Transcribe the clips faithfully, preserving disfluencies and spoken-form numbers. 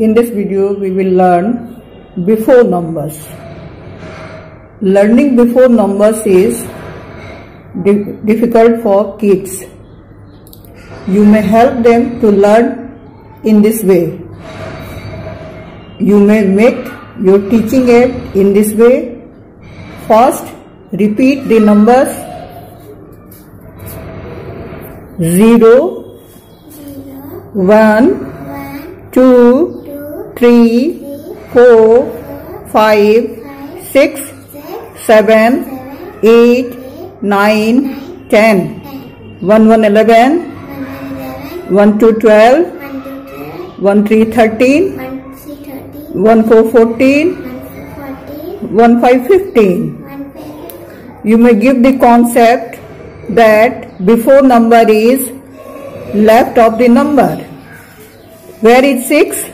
In this video, we will learn before numbers. Learning before numbers is di difficult for kids. You may help them to learn in this way. You may make your teaching aid in this way. First, repeat the numbers zero, one, two, three, four, five, six, seven, eight, nine, ten, one, one, eleven, one, two, twelve, one, three, thirteen, one, four, fourteen, one, five, fifteen. You may give the concept that before number is left of the number. Where is six?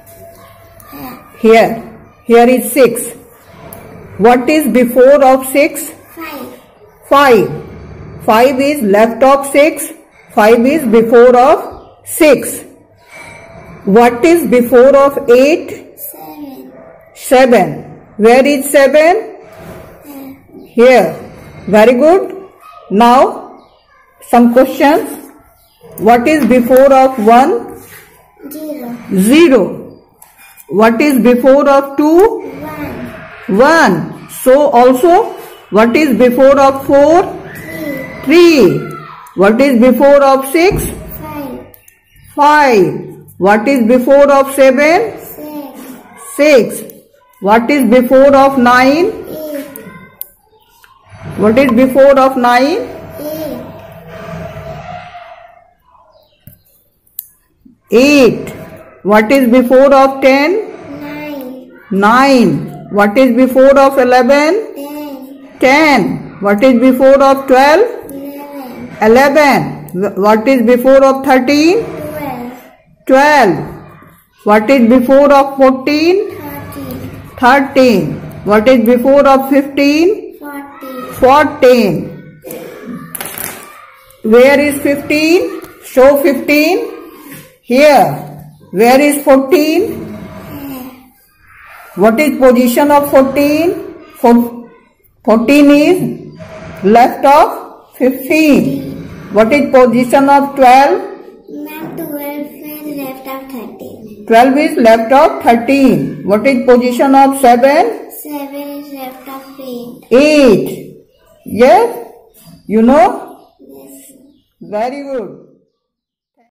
Here. Here is six. What is before of six? Five. Five. Five is left of six. Five is before of six. What is before of eight? Seven. Seven. Where is seven? Here. Very good. Now, some questions. What is before of one? Zero. Zero. What is before of two? One. One. So also, what is before of four? Three. Three. What is before of six? Five. Five. What is before of seven? Six. Six. What is before of nine? Eight. What is before of nine? Eight. Eight. What is before of ten? Nine. Nine. What is before of eleven? Ten. Ten. What is before of twelve? Eleven. Eleven. What is before of thirteen? Twelve. Twelve. What is before of fourteen? Thirteen. Thirteen. What is before of fifteen? Fourteen. Fourteen. Where is fifteen? Show fifteen. Here. Where is fourteen? What is position of fourteen? fourteen is left of fifteen. What is position of twelve? Now twelve is left of thirteen. twelve is left of thirteen. What is position of seven? Seven is left of eight. eight. Yes? You know? Yes. Very good.